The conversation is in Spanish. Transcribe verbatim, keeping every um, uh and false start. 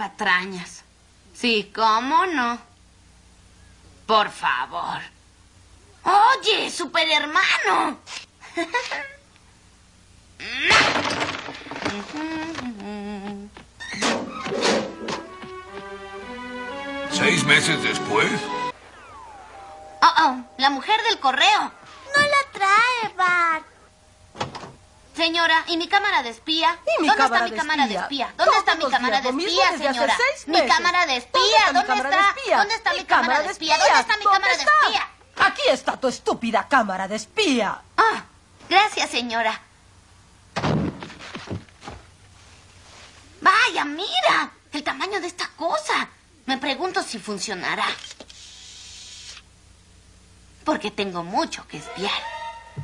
patrañas. Sí, ¿cómo no? Por favor. Oye, super hermano. ¿Seis meses después? Oh, oh, la mujer del correo. No la trae, Bart. Señora, ¿y mi cámara de espía? ¿Y mi ¿Dónde cámara está mi de cámara de espía? espía? ¿Dónde está mi Todos cámara de lo mismo espía, desde hace señora? seis Mi meses. cámara de espía, ¿Dónde ¿dónde está mi cámara de está? espía? ¿Dónde está Mi mi cámara de espía? ¿Dónde está mi ¿Dónde cámara de está? espía? Aquí está tu estúpida cámara de espía. Ah, gracias, señora. Vaya, mira, el tamaño de esta cosa. Me pregunto si funcionará. Porque tengo mucho que espiar.